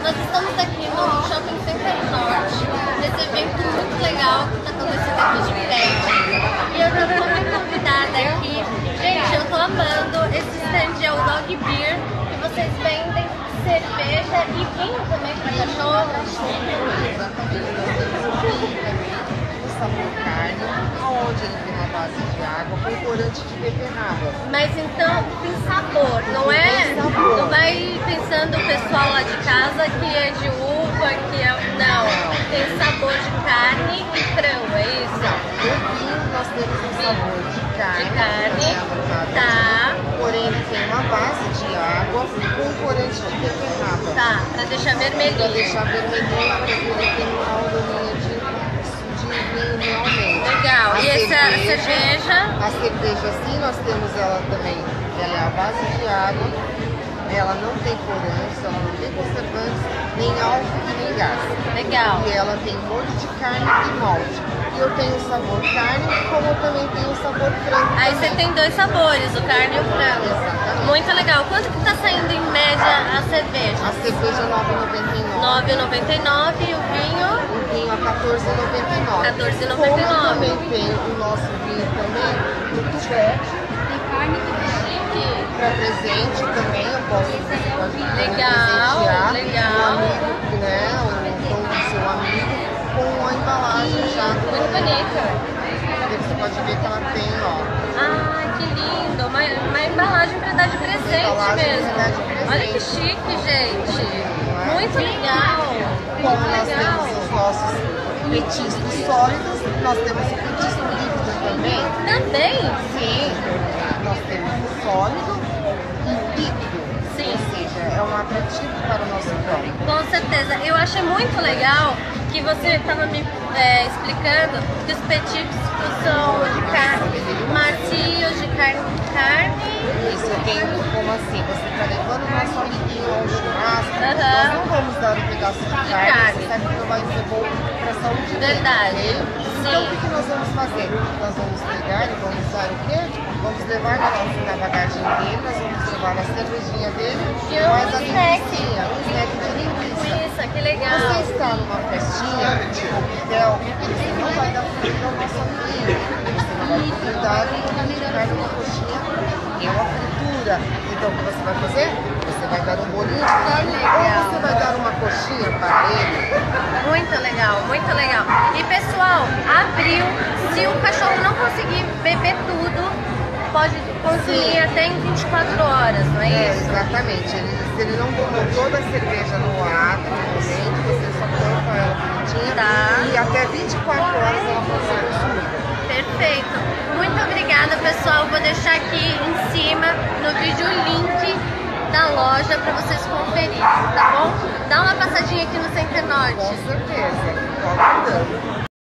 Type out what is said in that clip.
Nós estamos aqui no Shopping Center Norte, nesse evento muito legal que está acontecendo aqui de pet. E eu já estou muito convidada aqui. Gente, eu tô amando esse stand, é o Dog Beer, que vocês vendem cerveja e vinho também para cachorros. Sabor carne, onde ele tem uma base de água com corante de beterraba. Mas então tem sabor, não é? Tem sabor. Não vai pensando o pessoal lá de casa que é de uva, que é. Não, tem sabor de carne e frango, é isso? No vinho nós temos um sabor de carne, Tá. porém ele tem uma base de água com corante de beterraba. Tá, pra deixar vermelhinho. Para deixar vermelhinho, porque ele tem uma aldoninha de vinho realmente. Legal. A E essa cerveja? A cerveja sim, nós temos ela também. Ela é a base de água, ela não tem corantes, ela não tem conservantes, nem álcool e nem gás. Legal. E ela tem molho de carne e malte. E eu tenho o sabor carne, como eu também tenho o sabor frango. Aí também. você tem dois sabores, o carne e o frango. Exatamente. Muito legal. Quanto que tá saindo em média a cerveja? A cerveja R$ 9,99. R$9,99 e o vinho? O vinho a R$ 14,99. R$14,99. Como eu também tenho o nosso vinho também, muito cheque. Tem carne que chique. Para presente também, eu posso presentear Legal, legal. um amigo, né? O pão do seu amigo, com a embalagem já. Muito bonita. Você pode ver que ela tem, ó. Ai, que lindo. Uma embalagem para dar de presente embalagem mesmo. pra dar de presente. Olha que chique, gente. Muito legal. Como Muito nós legal. temos os nossos petiscos sólidos, nós temos o petisco líquido também. Também? Sim, nós temos o sólido e o líquido. Sim. Ou seja, é um atrativo para o nosso pão. Com certeza. Eu achei muito legal que você estava me explicando que os petiscos são de carne, macios, de carne. Isso, eu tenho como assim, você está levando o nosso amiguinho ao churrasco, Aham. nós não vamos dar um pedaço de carne, carne. você sabe que não vai ser bom para a saúde dele. Verdade. Ok? Sim. Então o que nós vamos fazer? Nós vamos pegar e vamos usar o quê? Vamos levar na bagagem dele, nós vamos levar a cervejinha dele, E um mais a snack. linguiça, um snack de linguiça. Isso, que legal. Você está numa festinha, tipo hotel, você não vai dar comida ao nosso amiguinho. Você não vai convidar ele a carne uma coxinha e uma fritura. Então o que você vai fazer? Você vai dar um bolinho de carne ou você vai dar uma coxinha para ele. Muito legal, muito legal. E pessoal, abril, se o cachorro não conseguir beber tudo, pode consumir Sim. até em 24 horas, não é É, isso? exatamente. Se ele não tomou toda a cerveja no ato, no momento, você só tampa ela bonitinha Tá. e até 24 horas ela pode ser consumida. Perfeito. Muito obrigada, pessoal. Vou deixar aqui em cima no vídeo o link da loja para vocês conferirem, tá bom? Dá uma passadinha aqui no Center Norte. Com certeza. Tô aguardando.